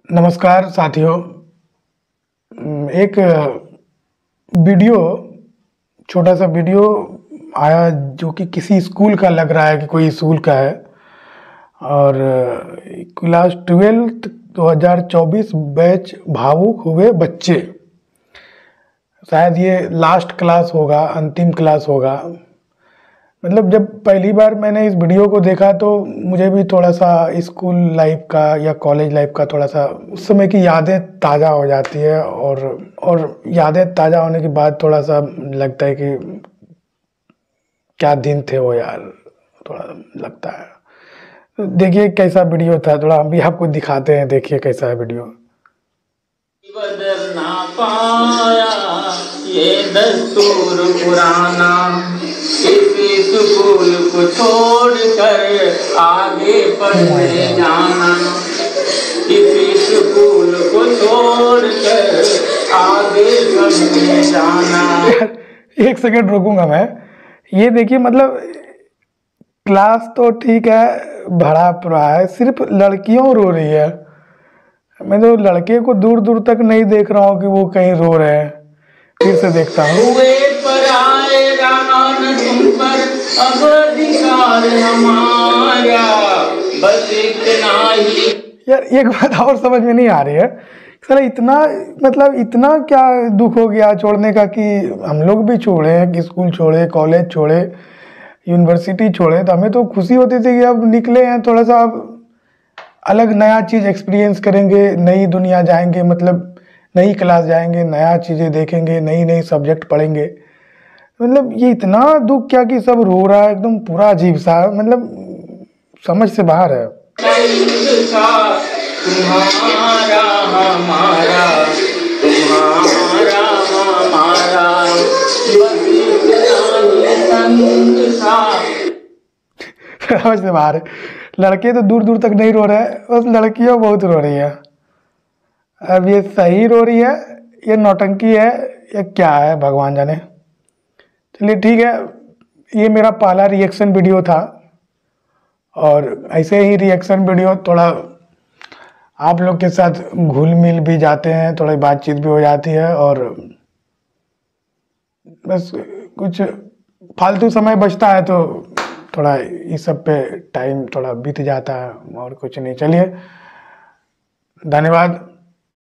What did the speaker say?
नमस्कार साथियों। एक वीडियो छोटा सा वीडियो आया जो कि किसी स्कूल का लग रहा है कि कोई स्कूल का है। और क्लास 12th 2024 बैच भावुक हुए बच्चे, शायद ये लास्ट क्लास होगा, अंतिम क्लास होगा। मतलब जब पहली बार मैंने इस वीडियो को देखा तो मुझे भी थोड़ा सा स्कूल लाइफ का या कॉलेज लाइफ का थोड़ा सा उस समय की यादें ताज़ा हो जाती है। और यादें ताज़ा होने के बाद थोड़ा सा लगता है कि क्या दिन थे वो यार, थोड़ा लगता है। तो देखिए कैसा वीडियो था, थोड़ा हम भी आपको दिखाते हैं। देखिए कैसा है वीडियो। बदल ना पाया ये दस्तूर पुराना, किसी स्कूल को छोड़कर आगे पढ़ने जाना, किसी स्कूल को छोड़कर आगे पढ़ने जाना। एक सेकंड रुकूंगा मैं। ये देखिए, मतलब क्लास तो ठीक है, भरा पूरा है, सिर्फ लड़कियों रो रही है। मैं तो लड़के को दूर दूर तक नहीं देख रहा हूँ कि वो कहीं रो रहे हैं। फिर से देखता हूँ। अब अधिकार हमारा, बस इतना ही। यार एक बात और समझ में नहीं आ रही है, सर इतना मतलब इतना क्या दुख हो गया छोड़ने का कि हम लोग भी छोड़े हैं, कि स्कूल छोड़े, कॉलेज छोड़े, यूनिवर्सिटी छोड़े। तो हमें तो खुशी होती थी कि अब निकले हैं, थोड़ा सा अब अलग नया चीज़ एक्सपीरियंस करेंगे, नई दुनिया जाएंगे, मतलब नई क्लास जाएंगे, नया चीज़ें देखेंगे, नई नई सब्जेक्ट पढ़ेंगे। मतलब ये इतना दुख क्या कि सब रो रहा है, एकदम पूरा अजीब सा, मतलब समझ से बाहर है। तुम्हारा हमारा, तुम्हारा हमारा, समझ से बाहर है। लड़के तो दूर दूर तक नहीं रो रहे हैं, बस लड़कियां बहुत रो रही है। अब ये सही रो रही है, ये नौटंकी है, ये क्या है भगवान जाने। चलिए ठीक है, ये मेरा पहला रिएक्शन वीडियो था। और ऐसे ही रिएक्शन वीडियो थोड़ा आप लोग के साथ घुल मिल भी जाते हैं, थोड़ी बातचीत भी हो जाती है, और बस कुछ फालतू समय बचता है तो थोड़ा इस सब पे टाइम थोड़ा बीत जाता है, और कुछ नहीं। चलिए, धन्यवाद।